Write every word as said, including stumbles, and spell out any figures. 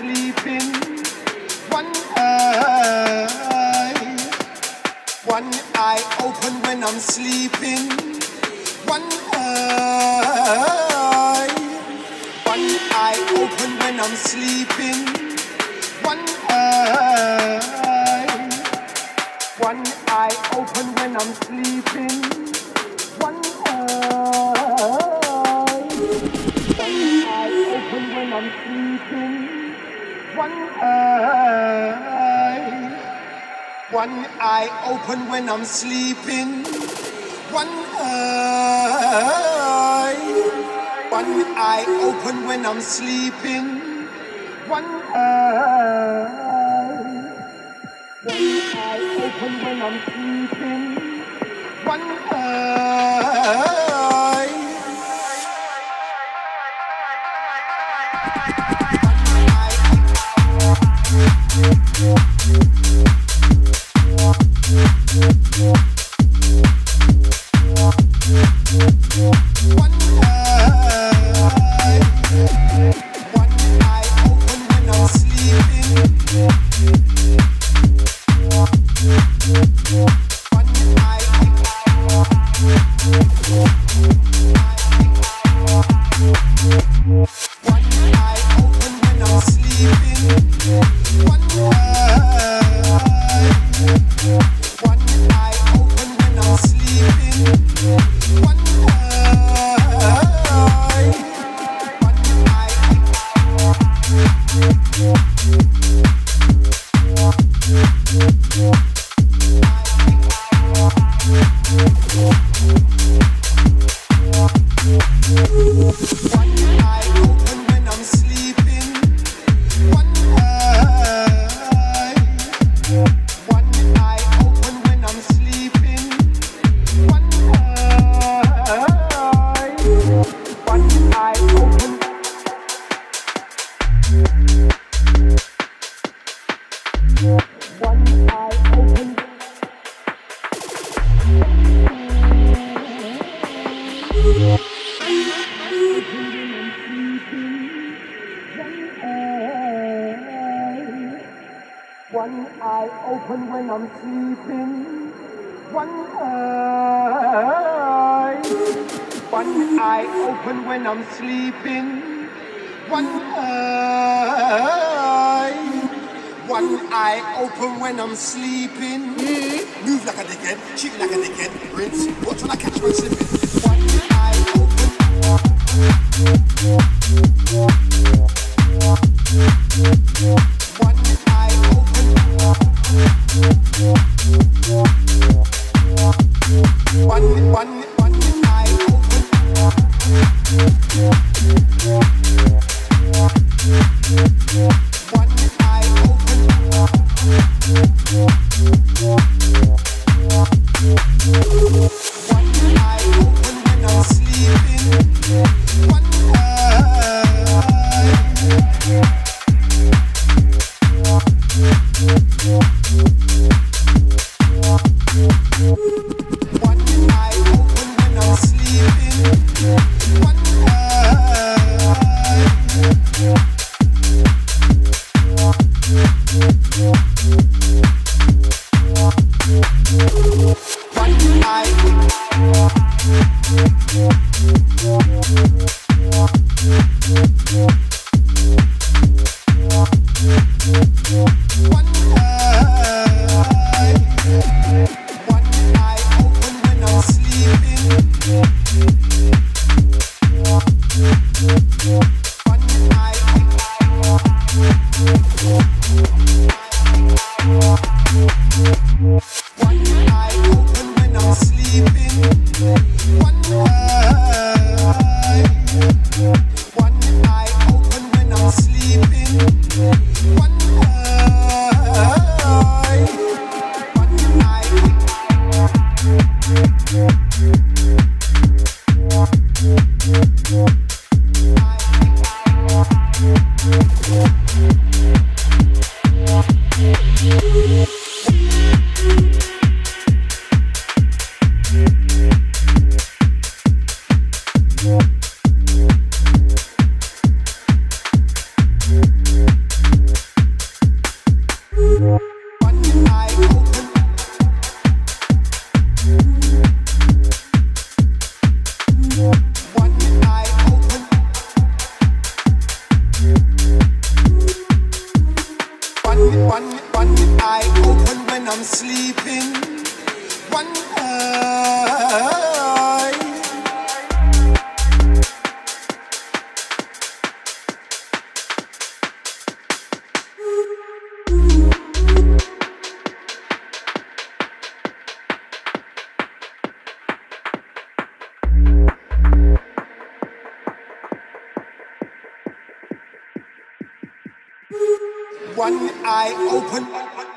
sleeping. One eye, one eye open when I'm sleeping. One eye, one eye open when I'm sleeping. One eye, one eye open when I'm sleeping. One eye, one eye open when I'm sleeping. One eye, one eye open when I'm sleeping. One eye, one eye open when I'm sleeping. One eye, one eye open when I'm sleeping. One eye. One eye open when I'm sleeping. One eye. One eye open when I'm sleeping. One eye. One eye open when I'm sleeping. Mm. Move like a dickhead, cheat like a dickhead, rinse. Watch when I catch one slipping. One eye open. One eye open. One, one, one eye open. One eye open. One eye open when I'm sleeping. One eye. One eye open when I'm sleeping. One eye. One eye. One eye. One eye open when I'm sleeping. One eye. One eye open when I'm sleeping. One eye. One eye open when I'm sleeping. One eye. One eye. One, one, one eye open when I'm sleeping. One eye. One eye open.